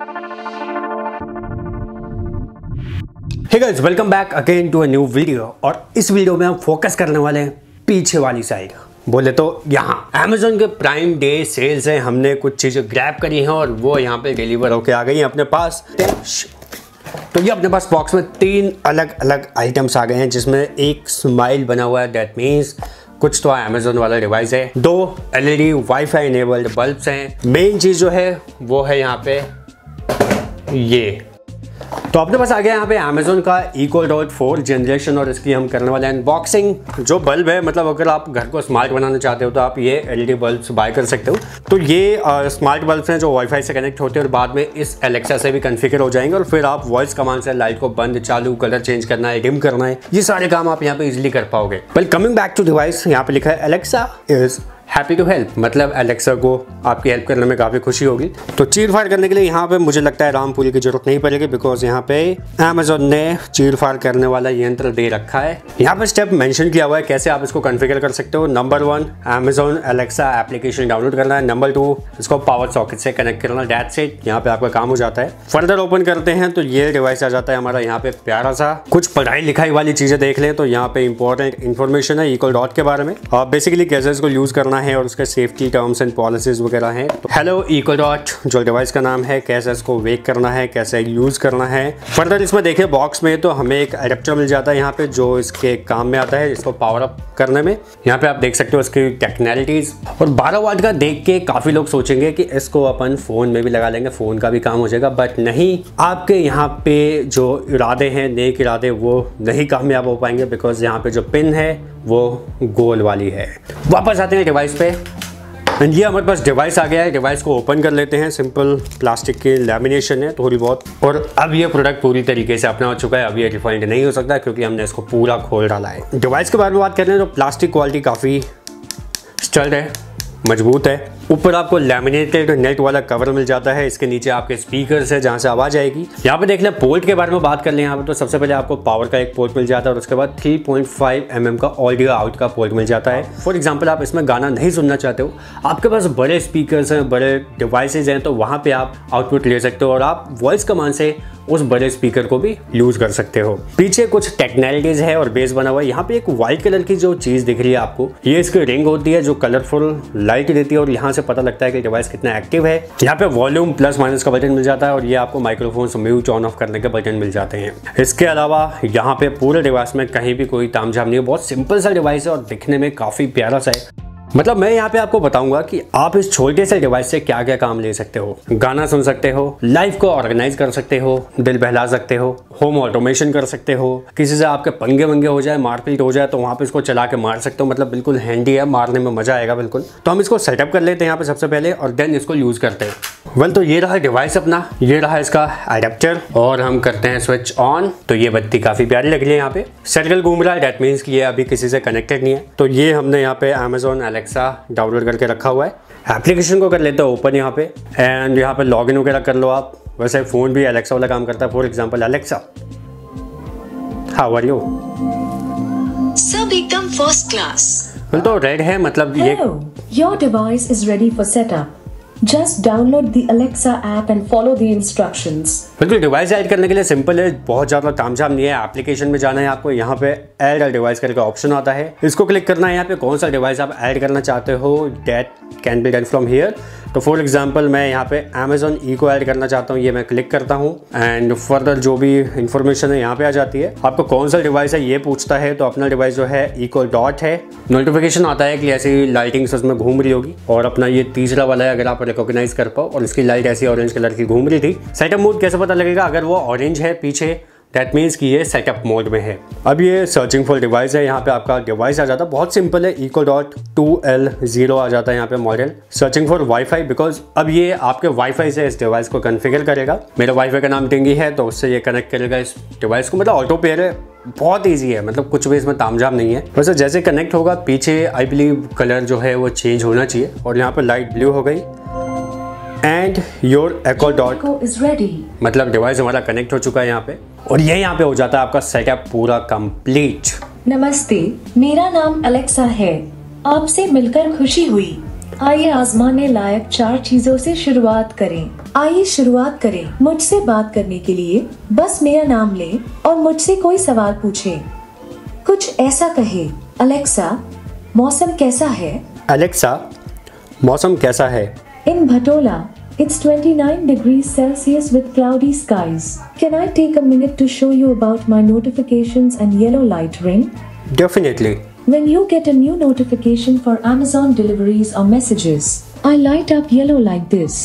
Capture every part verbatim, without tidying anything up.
Hey guys, welcome back again to a new video. और इस video में हम फोकस करने वाले हैं पीछे वाली साइड, बोले तो यहाँ Amazon के प्राइम डे सेल्स हैं। हमने कुछ चीज़ें ग्रैब करी हैं और वो यहाँ पे डिलीवर होके आ गई हैं अपने पास। तो ये अपने पास बॉक्स में तीन अलग अलग आइटम्स आ गए हैं, जिसमें एक स्माइल बना हुआ है, दैट मीन्स कुछ तो Amazon वाला डिवाइस है। दो एलईडी वाईफाई इनेबल्ड बल्ब्स हैं। मेन चीज़ जो है वो है यहाँ पे ये। तो अपने पास आ गया यहाँ पे Amazon का इको डॉट फोर जनरेशन और इसकी हम करने वाले हैं अनबॉक्सिंग। जो बल्ब है, मतलब अगर आप घर को स्मार्ट बनाना चाहते हो तो आप ये एलईडी बल्ब्स बाय कर सकते हो। तो ये स्मार्ट बल्ब्स हैं जो वाईफाई से कनेक्ट होते हैं और बाद में इस एलेक्सा से भी कॉन्फ़िगर हो जाएंगे और फिर आप वॉइस कमांड से लाइट को बंद चालू, कलर चेंज करना है, डिम करना है, ये सारे काम आप यहाँ पे इजिली कर पाओगे। Well, coming back to device, यहाँ पे लिखा है Alexa is happy to help, मतलब एलेक्सा को आपकी हेल्प करने में काफ़ी खुशी होगी। तो चीर फाड़ करने के लिए यहाँ पे मुझे लगता है रामपुरी की जरूरत नहीं पड़ेगी, बिकॉज यहाँ पे Amazon ने चीर फाड़ करने वाला यंत्र दे रखा है। यहाँ पे स्टेप मेंशन किया हुआ है कैसे आप इसको कॉन्फ़िगर कर सकते हो। Number one, Amazon Alexa application download करना है। नंबर टू, इसको पावर सॉकेट से कनेक्ट करना। दैट्स इट, यहाँ पे आपका काम हो जाता है। फर्दर ओपन करते हैं तो ये डिवाइस आ जाता है हमारा यहाँ पे प्यारा सा। कुछ पढ़ाई लिखाई वाली चीज़ें देख लें तो यहाँ पे इंपॉर्टेंट इन्फॉर्मेशन है इको डॉट के बारे में, और बेसिकली कैसे इसको यूज़ करना है और उसके सेफ्टी टर्म्स एंड पॉलिसीज वगैरह हैं। तो हेलो इको डॉट जो डिवाइस का नाम है, कैसे इसको वेक करना है, कैसे यूज़ करना है। फर्दर इसमें देखिए बॉक्स में तो हमें एक एडेप्टर मिल जाता है यहाँ पे, जो इसके काम में आता है इसको पावर अप करने में। यहाँ पे आप देख सकते हो इसकी टेक्नैलिटीज़। और बारह वाट का देख के काफ़ी लोग सोचेंगे कि इसको अपन फ़ोन में भी लगा लेंगे, फ़ोन का भी काम हो जाएगा, बट नहीं। आपके यहाँ पे जो इरादे हैं, नेक इरादे, वो नहीं कामयाब हो पाएंगे, बिकॉज यहाँ पे जो पिन है वो गोल वाली है। वापस आते हैं डिवाइस पे। एंड ये हमारे पास डिवाइस आ गया है। डिवाइस को ओपन कर लेते हैं। सिंपल प्लास्टिक की लैमिनेशन है थोड़ी बहुत, और अब ये प्रोडक्ट पूरी तरीके से अपना हो चुका है। अब ये रिफाइंड नहीं हो सकता क्योंकि हमने इसको पूरा खोल डाला है। डिवाइस के बारे में बात करते हैं तो प्लास्टिक क्वालिटी काफ़ी स्टर्ड है, मजबूत है। ऊपर आपको लैमिनेटेड नेट वाला कवर मिल जाता है। इसके नीचे आपके स्पीकर्स है जहाँ से आवाज़ आएगी। यहाँ पे देख लें पोर्ट के बारे में बात कर लें यहाँ पे, तो सबसे पहले आपको पावर का एक पोर्ट मिल जाता है और उसके बाद three point five M M का ऑडियो आउट का पोर्ट मिल जाता है। फॉर एग्जांपल आप इसमें गाना नहीं सुनना चाहते हो, आपके पास बड़े स्पीकर्स हैं, बड़े डिवाइसेज हैं, तो वहाँ पर आप आउटपुट ले सकते हो और आप वॉइस कमांड से उस बड़े स्पीकर को भी यूज़ कर सकते हो। पीछे कुछ टेक्नैलिटीज़ है और बेस बना हुआ है। यहाँ पे एक वाइट कलर की जो चीज़ दिख रही है आपको, ये इसकी रिंग होती है जो कलरफुल लाइट देती है और यहाँ से पता लगता है कि डिवाइस कितना एक्टिव है। यहाँ पे वॉल्यूम प्लस माइनस का बटन मिल जाता है और ये आपको माइक्रोफोन से म्यूट ऑन ऑफ करने के बटन मिल जाते हैं। इसके अलावा यहाँ पे पूरे डिवाइस में कहीं भी कोई तामझाम नहीं है। बहुत सिंपल सा डिवाइस है और दिखने में काफ़ी प्यारा सा है। मतलब मैं यहाँ पे आपको बताऊंगा कि आप इस छोटे से डिवाइस से क्या क्या काम ले सकते हो। गाना सुन सकते हो, लाइफ को ऑर्गेनाइज कर सकते हो, दिल बहला सकते हो, होम ऑटोमेशन कर सकते हो, किसी से आपके पंगे वंगे हो जाए, मारपीट हो जाए तो वहाँ पे इसको चला के मार सकते हो। मतलब बिल्कुल हैंडी है, मारने में मजा आएगा बिल्कुल। तो हम इसको सेटअप कर लेते हैं यहाँ पे सबसे पहले और देन इसको यूज करते हैं। वेल, तो ये रहा डिवाइस अपना, ये रहा इसका एडेप्टर और हम करते हैं स्विच ऑन। तो ये बत्ती काफ़ी प्यारी लग रही है। यहाँ पे सर्कल घूम रहा है, डेट मीन्स कि ये अभी किसी से कनेक्टेड नहीं है। तो ये हमने यहाँ पे Amazon एलेक्सा डाउनलोड करके रखा हुआ है। एप्लीकेशन को कर लेते हैं ओपन यहाँ पे, एंड यहाँ पे लॉगिन वगैरह कर लो आप। वैसे फ़ोन भी एलेक्सा वाला काम करता है। For example Alexa, how are you? सब एकदम फर्स्ट क्लास। तो रेड है, मतलब ये your device is ready for setup. Just download the Alexa app and follow the instructions. बिल्कुल, डिवाइस ऐड करने के लिए सिंपल है, बहुत ज़्यादा तामझाम नहीं है। एप्लीकेशन में जाना है आपको, यहाँ पे ऐड अ डिवाइस करके ऑप्शन आता है, इसको क्लिक करना है। यहाँ पे कौन सा डिवाइस आप ऐड करना चाहते हो, that can be done from here. तो फॉर एग्जांपल मैं यहाँ पे Amazon इको ऐड करना चाहता हूँ, ये मैं क्लिक करता हूँ एंड फर्दर जो भी इंफॉर्मेशन है यहाँ पे आ जाती है। आपको कौन सा डिवाइस है ये पूछता है, तो अपना डिवाइस जो है इको डॉट है। नोटिफिकेशन आता है कि ऐसी लाइटिंग्स उसमें घूम रही होगी और अपना ये तीसरा वाला है, अगर आप रिकॉग्नाइज कर पाओ, और इसकी लाइट ऐसी ऑरेंज कलर की घूम रही थी। सेटअप मोड कैसे पता लगेगा? अगर वो ऑरेंज है पीछे, दैट मीन्स कि ये सेटअप मोड में है। अब ये सर्चिंग फॉर डिवाइस है, यहाँ पे आपका डिवाइस आ जाता है। बहुत सिंपल है, Echo Dot two L zero आ जाता है यहाँ पे model. Searching for WiFi, because अब ये आपके वाईफाई से इस डिवाइस को कॉन्फ़िगर करेगा। मेरा वाईफाई का नाम टिंगी है, तो उससे ये कनेक्ट करेगा इस डिवाइस को। मतलब ऑटो पेयर है, बहुत ईजी है, मतलब कुछ भी इसमें तामझाम नहीं है। वैसे जैसे कनेक्ट होगा पीछे आई बिलीव कलर जो है वो चेंज होना चाहिए, और यहाँ पर लाइट ब्लू हो गई and your Echo Dot is ready. मतलब डिवाइस हमारा कनेक्ट हो चुका है यहाँ पे, और ये यहाँ पे हो जाता है आपका सेटअप पूरा कंप्लीट। नमस्ते, मेरा नाम अलेक्सा है, आपसे मिलकर खुशी हुई। आइए आजमाने लायक चार चीजों से शुरुआत करें। आइए शुरुआत करें। मुझसे बात करने के लिए बस मेरा नाम लें और मुझसे कोई सवाल पूछें। कुछ ऐसा कहे, अलेक्सा मौसम कैसा है? अलेक्सा मौसम कैसा है? In Batola, it's twenty-nine degrees Celsius with cloudy skies. Can I take a minute to show you about my notifications and yellow light ring? Definitely. When you get a new notification for Amazon deliveries or messages, I light up yellow like this.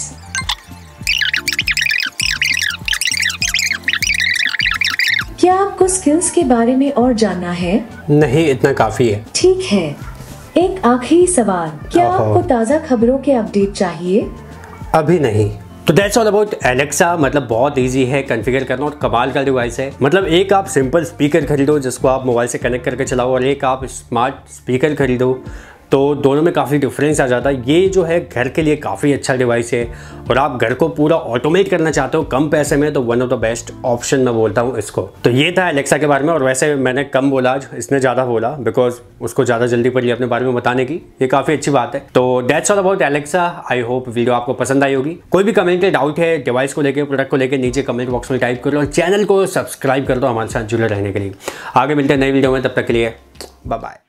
क्या आपको skills के बारे में और जानना है? नहीं, इतना काफी है। ठीक है, एक आखिरी सवाल, क्या ओहो। आपको ताज़ा खबरों के अपडेट चाहिए? अभी नहीं। तो दैट्स ऑल अबाउट एलेक्सा। मतलब बहुत इजी है कॉन्फ़िगर करना और कमाल का डिवाइस है। मतलब एक आप सिंपल स्पीकर खरीदो जिसको आप मोबाइल से कनेक्ट करके चलाओ और एक आप स्मार्ट स्पीकर खरीदो, तो दोनों में काफ़ी डिफरेंस आ जाता है। ये जो है घर के लिए काफ़ी अच्छा डिवाइस है और आप घर को पूरा ऑटोमेट करना चाहते हो कम पैसे में, तो one of the best option मैं बोलता हूँ इसको। तो ये था एलेक्सा के बारे में। और वैसे मैंने कम बोला आज, इसने ज़्यादा बोला बिकॉज उसको ज़्यादा जल्दी पड़ी अपने बारे में बताने की। ये काफ़ी अच्छी बात है। तो that's all about Alexa. I hope video आपको पसंद आई होगी। कोई भी कमेंट या डाउट है डिवाइस को लेकर, प्रोडक्ट को लेकर, नीचे कमेंट बॉक्स में टाइप करो और चैनल को सब्सक्राइब कर दो हमारे साथ जुड़े रहने के लिए। आगे मिलते हैं नई वीडियो में, तब तक के लिए बाय बाय।